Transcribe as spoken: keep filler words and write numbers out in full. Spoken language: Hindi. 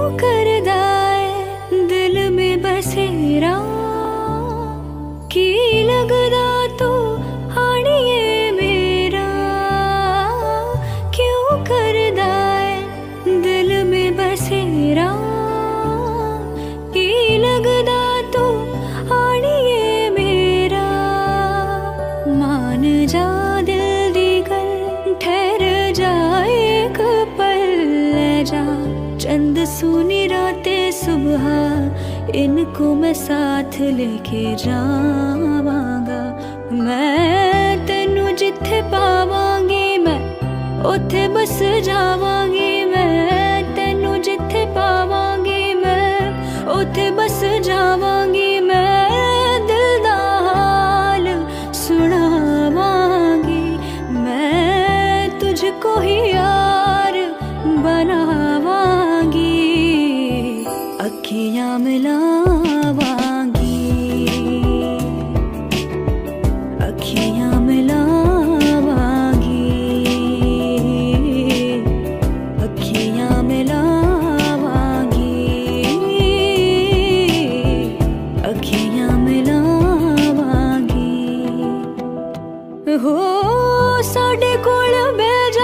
करदा है दिल में बसेरा, की लगदा तू हानिए मेरा। क्यों करदा है दिल में बसेरा, की लगदा तू हानिए मेरा। मान जा दिल दी गल, ठहर जाए एक पल, ले जा चंद सुनी रातें सुबह, इनको मैं साथ लेके जावांगा। मैं तेनू जिथे पावांगी मैं उथे बस जावांगी। मैं तेनू जिथे पावांगी मैं उथे बस जावांगी। मैं दिल दा हाल सुनावांगी, मैं तुझको ही यार बनावांगी। अखियां मिलावांगी, अखियां मिलावांगी, अखियां मिलावांगी, अखियां मिलावांगी। हो साडे कोल बह जा